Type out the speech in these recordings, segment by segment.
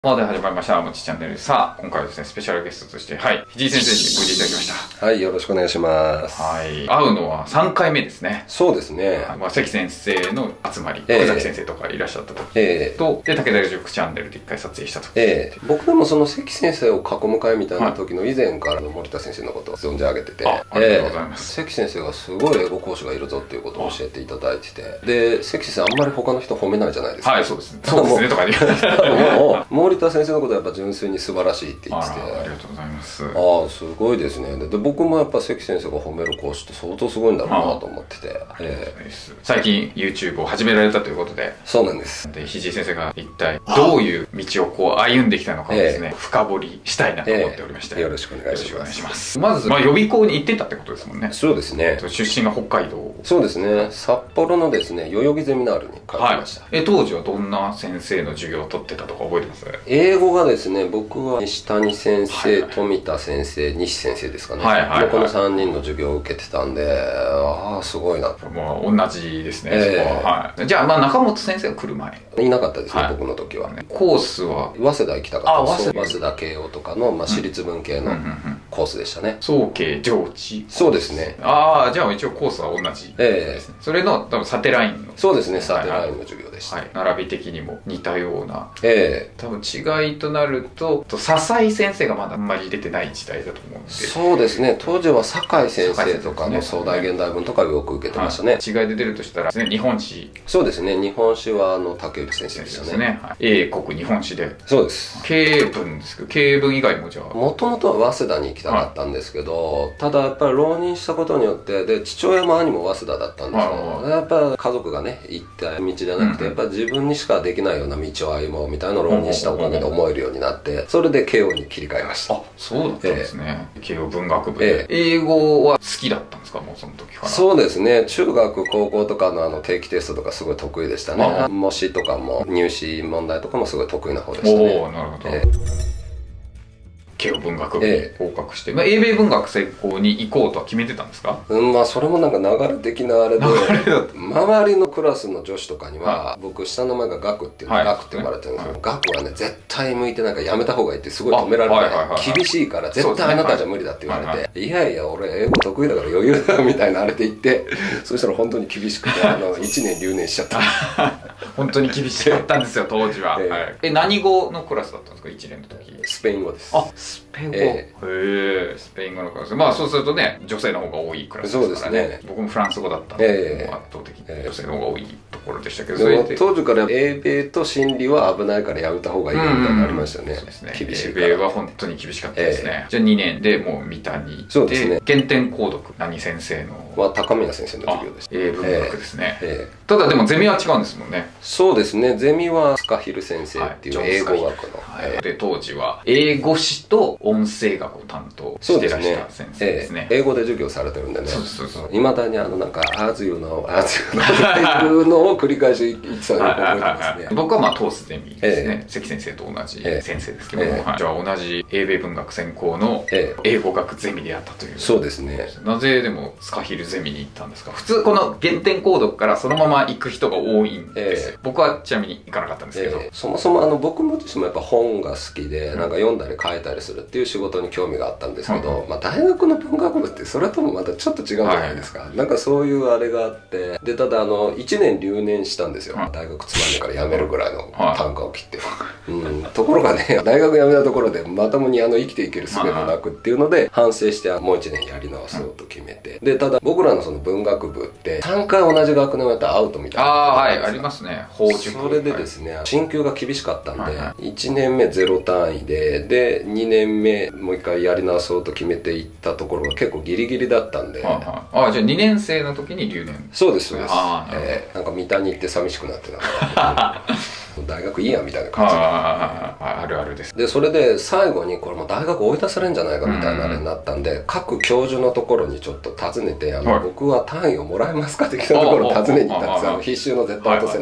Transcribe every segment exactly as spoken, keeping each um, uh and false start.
まで始まりました。もちチャンネル。さあ、今回はですね、スペシャルゲストとして、はい、藤井先生にごいていただきました。 はい、よろしくお願いします。 はい。会うのはさんかいめですね。 そうですね。 まあ、関先生の集まり、 えー、 奥崎先生とかいらっしゃった時、 えー、 と、で、武田塾チャンネルで一回撮影した時。 えー、僕でもその関先生を囲む会みたいな時の以前からの森田先生のことを存じ上げてて、 あ、ありがとうございます。 えー、関先生がすごい英語講師がいるぞっていうことを教えていただいてて、で、関先生あんまり他の人褒めないじゃないですか。 はい、そうですね。そうですね、とかで。 もう、森田先生のことはやっぱ純粋に素晴らしいって言ってて、 あ, ありがとうございます。 ああ、すごいですね。で、僕もやっぱ関先生が褒める講師って相当すごいんだろうなと思ってて、えー、最近 YouTube を始められたということで、 そうなんです。 で、藤井先生が一体どういう道をこう歩んできたのかをですね、えー、深掘りしたいなと思っておりまして、 えー、よろしくお願いします。 しますまず、まあ、予備校に行ってたってことですもんね。 そうですね。 出身が北海道。 そうですね。札幌のですね、代々木ゼミナールに通ってました。 はい、え当時はどんな先生の授業を取ってたとか覚えてます？ 英語がですね、僕は西谷先生、富田先生、西先生ですかね。はいはいはい、このさんにんの授業を受けてたんで、ああ、すごいな。 もう同じですね、えー、そこは。はい、じゃあ、まあ、中本先生が来る前いなかったですね、はい、僕の時は。 コースは早稲田行きたかったです。早稲田慶応とかの、まあ、私立文系のコースでしたね。 早慶上智。 そうですね。 ああ、じゃあ一応コースは同じですね。えー、それの多分サテラインの。 そうですね、サテラインの授業でした。 はい、並び的にも似たような。 ええー、 多分違いとなると、笹井先生がまだあんまり出てない時代だと思うんで。 そうですね、当時は酒井先生とかの壮大現代文とかをよく受けてましたね。 違いで出るとしたら、日本史。 そうですね、日本史はあの竹内先生でしたね。ですね。 英国日本史で。 そうです。 経営文ですけど、経営文以外もじゃあ。 もともとは早稲田に行きたかったんですけど、ただやっぱり浪人したことによって、で、父親も兄も早稲田だったんですよ。やっぱ家族がね、行った道じゃなくて、やっぱ自分にしかできないような道を歩もうみたいなのを浪人したおかげで思えるようになって、それで慶応に切り替えました。 あ、そうだったんですね。慶応文学部で。英語は好きだったんですか、もうその時から。 そうですね、中学高校とかのあの定期テストとかすごい得意でしたね。模試とかも入試問題とかもすごい得意な方でしたね。 おお、なるほど。えー慶応文学部に合格して、ええ、まあ、英米文学専攻に行こうとは決めてたんですか？ うん、まあそれもなんか流れ的なあれで、周りのクラスの女子とかには、はい、僕下の名前がガクっていうの、はい、ガクって呼ばれてるんですけど、ガクはね絶対向いてなんかやめた方がいいってすごい止められて、はいはい、厳しいから絶対あなたじゃ無理だって言われて、はいはい、いやいや俺英語得意だから余裕だみたいなあれで言って、そしたら本当に厳しくてあのいちねん留年しちゃった。 本当に厳しかったんですよ当時は。えーはい、え何語のクラスだったんですかいちねんの時？ スペイン語です。 あ、スペイン語。えー、へえ、スペイン語のクラス。まあそうするとね、女性の方が多いクラスですからね。そうですね。僕もフランス語だったんで、えー、圧倒的に女性の方が多いところでしたけど、 でも当時から英米と心理は危ないからやめた方がいいみたいになりましたよね。 そうですね。 厳しいから。 英米は本当に厳しかったですね。えー、じゃあにねんでもう三谷で、 そうですね。 原点購読何先生のは高宮先生の授業でした。 英文学ですね。えー、ただでもゼミは違うんですもんね。 そうですね。ゼミはスカヒル先生っていう英語学の。 はい、で当時は英語史と音声学を担当してらした先生ですね。 えー、英語で授業されてるんでね。 そうそうそう。 いまだにあのなんか「as you know as you know」っていうのを繰り返し言ってたのを覚えてますね。 僕はまあトースゼミですね。関先生と同じ先生ですけども、えーはい、じゃあ同じ英米文学専攻の英語学ゼミであったという。 そうですね。 なぜでもスカヒルゼミに行ったんですか？普通この原点購読からそのまま行く人が多いんです。えー、僕はちなみに行かなかったんですけど、 えー、そもそもあの僕も自身もやっぱ本が好きで、なんか読んだり書いたりするっていう仕事に興味があったんですけど、うん、まあ大学の文学部ってそれともまたちょっと違うんじゃないですか。はい、なんかそういうあれがあって、でただあのいちねん留年したんですよ。うん、大学つまんでから辞めるぐらいの単価を切って、うん、ところがね大学辞めたところでまともにあの生きていける術もなくっていうので反省してもういちねんやり直そうと決めて、でただ僕らのその文学部ってさんかい同じ学年をやったらアウトみたいな。 ああはいありますね。法塾。 それでですね、進級が厳しかったんで、はいはい、いちねんめゼロ単位ででにねんめもう一回やり直そうと決めていったところが結構ギリギリだったんで、はいはい、 ああじゃあにねん生の時に留年。 そうですそうです。あ、えー、なんか三谷行って寂しくなってなんか大学いいやみたいな感じで、 あ, あ, あるあるです。 でそれで最後にこれもう大学追い出されるんじゃないかみたいなあれになったんで、うん、各教授のところにちょっと尋ねて、あの、はい、僕は単位をもらえますかって聞いたところを尋ねに行ったんです。あの必修の絶対落とせないところに。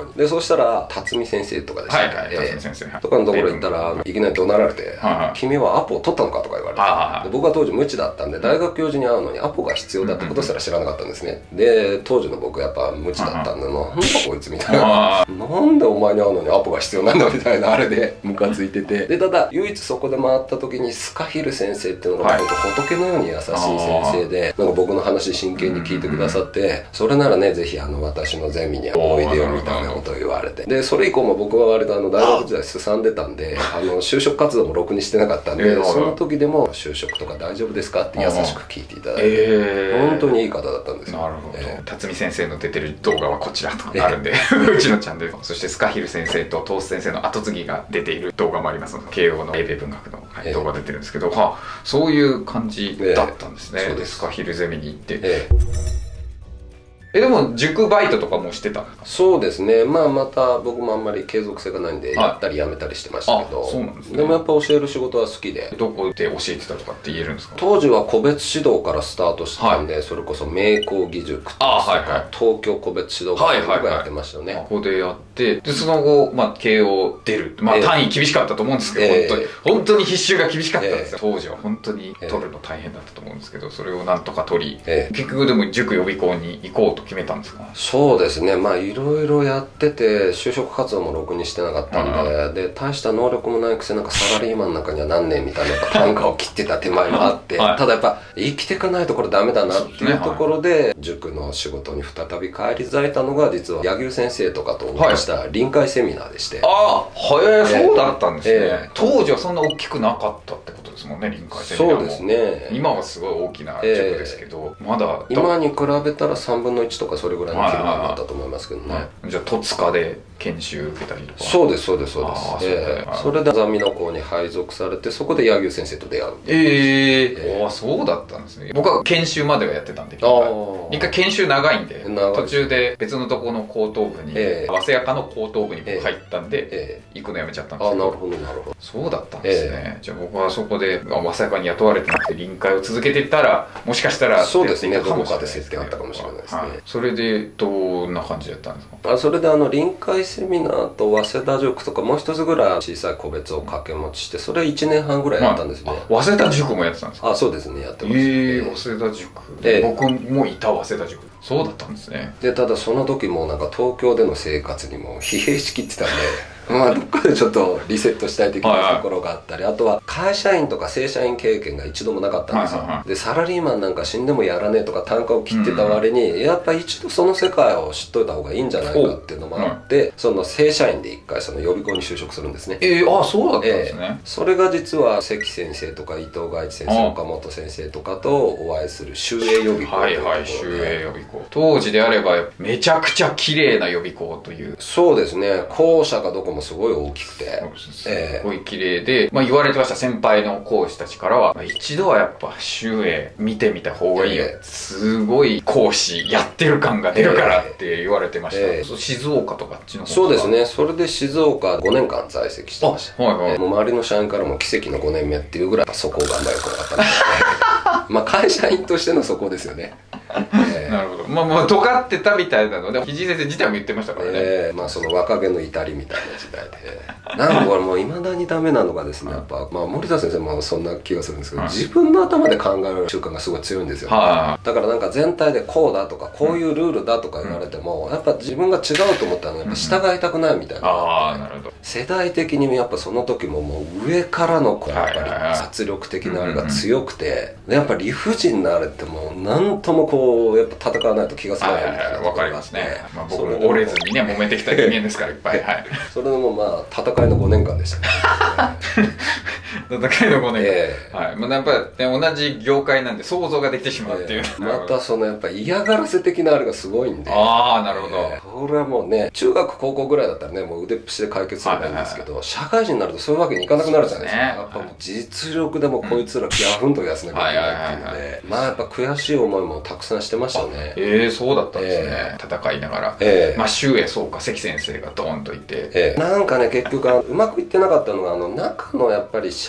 に。でそしたら辰巳先生とかでしたね、 はいはい、辰巳先生とかのところ行ったらいきなり怒鳴られて「君はアポを取ったのか?」とか言われて、で僕は当時無知だったんで大学教授に会うのにアポが必要だってことすら知らなかったんですね。で当時の僕やっぱ無知だったんで「なんだこいつ」みたいな「なんでお前に会うのにアポが必要なんだ」みたいなあれでムカついてて、でただ唯一そこで回った時にスカヒル先生っていうのが仏のように優しい先生で、なんか僕の話真剣に聞いてくださって、それならねぜひあの私のゼミにおいでよみたいなことを言われて、でそれ以降も僕は割とあの大学時代すさんでたんであの就職活動もろくにしてなかったんで、その時でも就職とか大丈夫ですかって優しく聞いていただいて、本当にいい方だったんですよ。 なるほど。辰巳先生の出てる動画はこちらとあるんでうちのチャンネル、そしてスカヒル先生とトース先生の後継ぎが出ている動画もありますので、慶応の英米文学の動画出てるんですけど、はそういう感じだったんですね。スカヒルゼミに行って、ええ、でも塾バイトとかもしてたんですか？ そうですね。まあまた僕もあんまり継続性がないんでやったりやめたりしてましたけど、 そうなんですね。 でもやっぱ教える仕事は好きで。 どこで教えてたとかって言えるんですか？ 当時は個別指導からスタートしてたんで、はい、それこそ明光義塾とか、はいはい、東京個別指導学とかやってましたよね。 ここでやってでその後、まあ、慶応出る、まあ、単位厳しかったと思うんですけど、えー、本当に本当に必修が厳しかったんですよ、えー、当時は本当に取るの大変だったと思うんですけど、それをなんとか取り、えー、結局でも塾予備校に行こうと決めたんですか？ そうですね。まあいろいろやってて就職活動もろくにしてなかったんで、で大した能力もないくせなんかサラリーマンなんかにはなんねんみたいな単価を切ってた手前もあって、はい、ただやっぱ生きていかないとこれダメだなっていうところで、ねはい、塾の仕事に再び返り咲いたのが実は柳生先生とかとお会いした臨海セミナーでして、 はい、ああはい、そうだったんですね、えー、当時はそんな大きくなかったってことですもんね、臨海セミナーも。そうですね。今はすごい大きな塾ですけど、えー、まだ今に比べたらさんぶんのいちとかそれぐらいの規模になったと思いますけどね、はいはい、 じゃあ戸塚で研修受けたりとか。 そうですそうですそうです。えー、それで座見の校に配属されて、そこで柳生先生と出会う。 えー、えー、あそうだったんですね。僕は研修まではやってたんで、一回研修長いんで途中で別のところの高等部に、えー、早稲屋の高等部に入ったんで、えー、行くのやめちゃったんですけど。あなるほどなるほど。そうだったんですね、えー、じゃあ僕はそこで早稲屋に雇われてなくて臨海を続けていったらもしかしたらそうですね、どこかで接点あったかもしれないですね、はい、 それでどんな感じだったんですか？ あそれであの臨海セミナーと早稲田塾とかもう一つぐらい小さい個別を掛け持ちして、それいちねんはんぐらいやったんですね、 はい、早稲田塾もやってたんですか？ あそうですね、やってました。 えー、早稲田塾、えー、僕もいた早稲田塾。そうだったんですね。 でただその時もなんか東京での生活にも疲弊しきってたんでまあどっかでちょっとリセットしたい的なところがあったり、はいはい、あとは会社員とか正社員経験が一度もなかったんですよ、はいはいはい、でサラリーマンなんか死んでもやらねえとか単価を切ってた割に、うん、やっぱ一度その世界を知っといた方がいいんじゃないかっていうのもあって、うん、その正社員で一回その予備校に就職するんですね。 えー、あそうだったんですね、 えー、それが実は関先生とか伊藤外一先生、岡本先生とかとお会いする修営予備校、 はいはい、修営予備校。当時であればめちゃくちゃ綺麗な予備校という。 そうですね、校舎がどこもすごい大きくてすごい綺麗で、まあ、言われてました先輩の講師たちからは、まあ、一度はやっぱ修営見てみた方がいいよ、えー、すごい講師やってる感が出るからって言われてました、えーえー、静岡とかあっちの方。 そうですね、それで静岡ごねんかん在籍してました、はいはい、えー、もう周りの社員からも奇跡のごねんめっていうぐらいそこがあんまり良くなかったんですけどまあ会社員としてのそこですよねえー、 なるほど。まあまあ尖ってたみたいなので藤井先生自体も言ってましたからね、 えー、まあその若気の至りみたいな時代でなんかこれもういまだにダメなのがですね、やっぱ、まあ、森田先生もそんな気がするんですけど、はい、自分の頭で考える習慣がすごい強いんですよ、はい、だからなんか全体でこうだとかこういうルールだとか言われても、うん、やっぱ自分が違うと思ったらやっぱ従いたくないみたいな、うん、ああなるほど。世代的にやっぱその時ももう上からのこうやっぱり圧力的なあれが強くて、やっぱ理不尽なあれってもう何ともこうやっぱ戦わないと気が済まないみたいなところがあって、 まあ、僕も折れずにね揉めてきた人間ですからいっぱい、はい、 それでもまあ戦いのごねんかんでしたね戦いのごねんかん、えー、はい、まあ、やっぱり、ね、同じ業界なんで想像ができてしまうっていう、えー、またそのやっぱ嫌がらせ的なあれがすごいんで、 ああなるほど、 えー、これはもうね中学高校ぐらいだったらねもう腕っぷしで解決すればいいんですけど、はいはいはい、社会人になるとそういうわけにいかなくなるじゃないですか、ね、やっぱもう実力でもこいつらギャフンと痩せなきゃいけないっていうので、まあやっぱ悔しい思いもたくさんしてましたね。 ええー、そうだったんですね、えー、戦いながら、えー、まあ周へそうか関先生がドーンといて、 えー、なんかね結局うまくいってなかったのがあの中のやっぱり社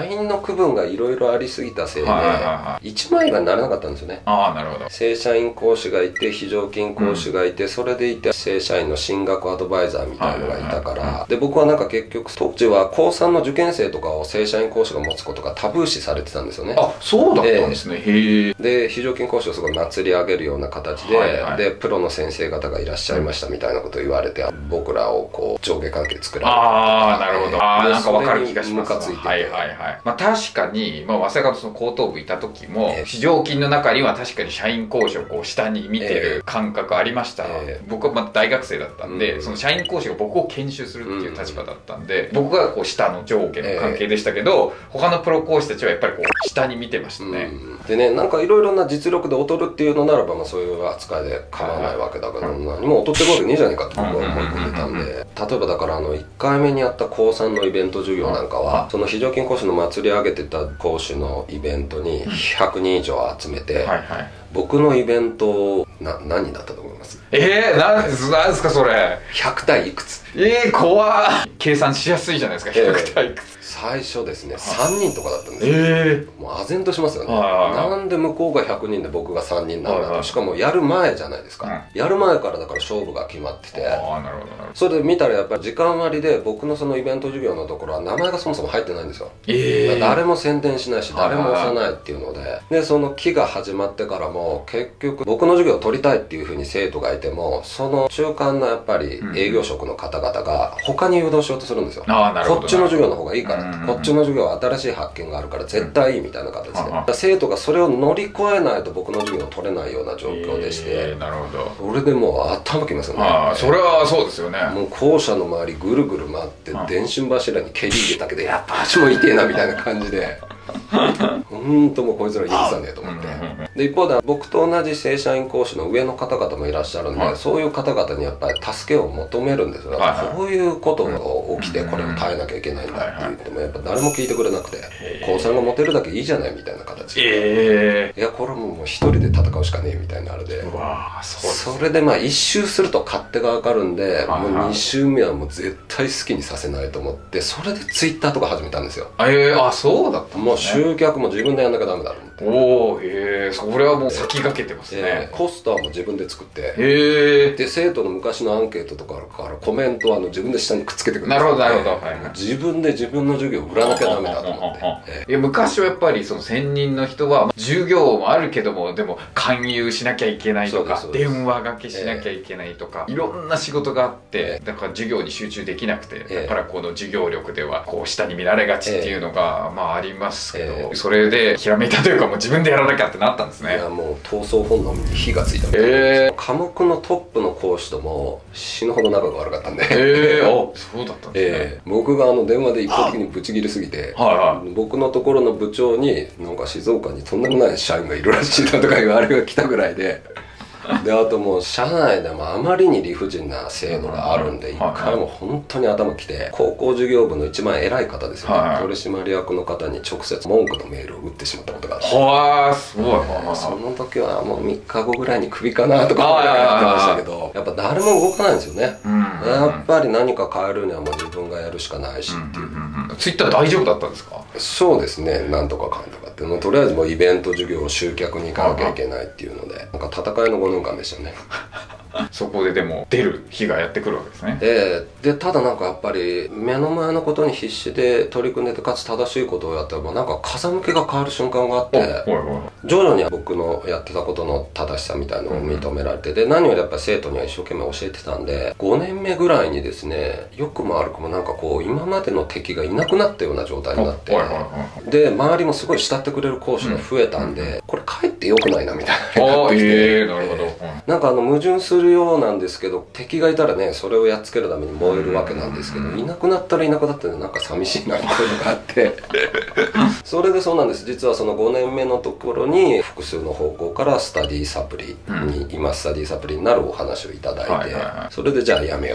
社員の区分がいろいろありすぎたせいで一枚岩になれなかったんですよね。 ああ、なるほど。 正社員講師がいて非常勤講師がいて、うん、それでいて正社員の進学アドバイザーみたいのがいたから、で僕はなんか結局当時は高さんの受験生とかを正社員講師が持つことがタブー視されてたんですよね。 あ、そうだったんですね。へえ。 で非常勤講師をすごい祭り上げるような形で、はいはい、でプロの先生方がいらっしゃいましたみたいなことを言われて、僕らをこう上下関係作られて、 ああ、なるほど。ああ、なんか分かる気がします。 ムカついてて、 はいはいはい。まあ確かに、まあ早稲田のその高等部いた時も、非常勤の中には確かに社員講師をこう下に見てる感覚ありました。えー、僕はまあ大学生だったんで、うん、その社員講師が僕を研修するっていう立場だったんで、うん、僕がこう下の上下の関係でしたけど、えー、他のプロ講師たちはやっぱりこう下に見てましたね。 うん、でね、なんかいろいろな実力で劣るっていうのならば、まあそういう扱いで構わないわけだけど、はい、何も劣ってるわけねえじゃねえかって僕は思い込んでたんで、例えばだからあのいっかいめにやった高さんのイベント授業なんかは、その非常勤講師の祭り上げてた講師のイベントにひゃくにん以上集めて、はいはい、僕のイベントな何人だったと思います？ えー、なんですなんですかそれ。 ひゃく対いくつ？ えー、怖っ。計算しやすいじゃないですか、ひゃく対いくつ。 最初ですね、さんにんとかだったんですよ。 えー、 もう唖然としますよね。なんで向こうがひゃくにんで僕がさんにんなんだと。しかもやる前じゃないですか、うん、やる前からだから勝負が決まってて、あ、なるほど、それで見たらやっぱり時間割で僕のそのイベント授業のところは名前がそもそも入ってないんですよ。えー、誰も宣伝しないし誰も押さないっていうので、でその期が始まってからも結局僕の授業を取りたいっていうふうに生徒がいても、その中間のやっぱり営業職の方々が他に誘導しようとするんですよ。こっちの授業の方がいいからって、こっちの授業は新しい発見があるから絶対いいみたいな形で、うん、生徒がそれを乗り越えないと僕の授業を取れないような状況でして、えー、なるほど。それでもう頭きますよね。 あ、それはそうですよね。 もう校舎の周りぐるぐる回って電信柱に蹴り入れたけど、やっぱ足も痛えなみたいな感じで本当もうこいつら許さねえと思って、で一方で僕と同じ正社員講師の上の方々もいらっしゃるんで、はい、そういう方々にやっぱり助けを求めるんですよ。はいはい、こういうことが起きてこれを耐えなきゃいけないんだって言ってもやっぱ誰も聞いてくれなくて、高さんがモテるだけいいじゃないみたいな形で、えー、いやこれももう一人で戦うしかねえみたいなあれで、うわ、そうですね、それでまあ一周すると勝手が分かるんで、もうに周目はもう絶対好きにさせないと思って、それでツイッターとか始めたんですよ。 えー、あ、そうだったんですね。 もう集客も自分でやんなきゃダメだと思って、 おお、へえ、それはもう先駆けてますね。えー、ポスターも自分で作って、 へえ、で生徒の昔のアンケートとかあるからコメントはあの自分で下にくっつけてくるんですよ。なるほどなるほど、はい、 自分で自分の授業を売らなきゃダメだと思って、 えー、いや昔はやっぱりその専任の人は授業もあるけどもでも勧誘しなきゃいけないとか電話がけしなきゃいけないとか、えー、いろんな仕事があって、えー、だから授業に集中できなくて、えー、だからこの授業力ではこう下に見られがちっていうのが、えー、まあありますけど、えー、それでひらめいたというかもう自分でやらなきゃってなったんですね。 いやもう闘争本能に火がついたみたいな、えー、科目のトップの講師とも死ぬほど仲が悪かったんで、 えー、あ、そうだったんですね。 えー、僕があの電話で一方的にブチ切れすぎて、はいはい、僕のところの部長になんか静岡にとんでもない社員がいるらしいなとかいうあれが来たぐらいでであともう社内でもあまりに理不尽な制度があるんで、一回も本当に頭きて高校授業部の一番偉い方ですよね、はい、取締役の方に直接文句のメールを打ってしまったことがあって、 はあ、すごい、えー、その時はもうみっかごぐらいにクビかなとか思いながらやってましたけど、やっぱ誰も動かないんですよね、うんうんうん、やっぱり何か変えるにはもう自分がやるしかないしっていう、うんうんうん、ツイッター大丈夫だったんですか？ そうですね、なんとかかんとかってもうとりあえずもうイベント授業を集客に行かなきゃいけないっていうので、なんか戦いのごねんかんでしたねそこででも出る日がやってくるわけですね。 えー、でただなんかやっぱり目の前のことに必死で取り組んでてかつ正しいことをやったらなんか風向きが変わる瞬間があって、徐々に僕のやってたことの正しさみたいなのを認められて、で何よりやっぱり生徒には一生懸命教えてたんで、ごねんめぐらいにですね、よくも悪くもなんかこう今までの敵がいなくなったような状態になって、で周りもすごい慕ってくれる講師が増えたんで、これかえって良くないなみたいなのがあってきて、なるほど、なんかあの矛盾するようなんですけど、敵がいたらねそれをやっつけるために燃えるわけなんですけど、いなくなったらいなくなったらなんか寂しいなみたいなのがあってそれでそうなんです、実はそのごねんめのところに複数の方向からスタディサプリに、今スタディサプリになるお話をいただいて、それでじゃあやめようと。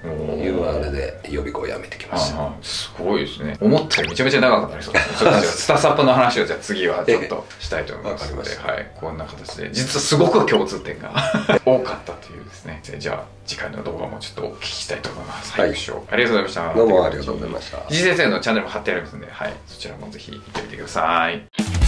いうあれで予備校を辞めてきました。 すごいですね。思ったよりめちゃめちゃ長くなりそうですね。ちょっとスタサップの話をじゃあ次はちょっとしたいと思いますので、はい、こんな形で実はすごく共通点が多かったというですね。じゃあ次回の動画もちょっとお聞きしたいと思います。はい、ありがとうございました。 どうもありがとうございました。 藤井先生のチャンネルも貼ってありますので、はい、そちらもぜひ行ってみてください。